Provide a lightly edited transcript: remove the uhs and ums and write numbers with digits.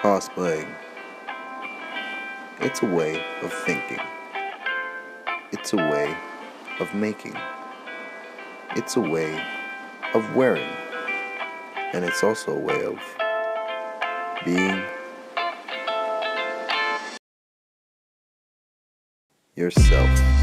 Cosplaying. It's a way of thinking. It's a way of making. It's a way of wearing. And it's also a way of being yourself.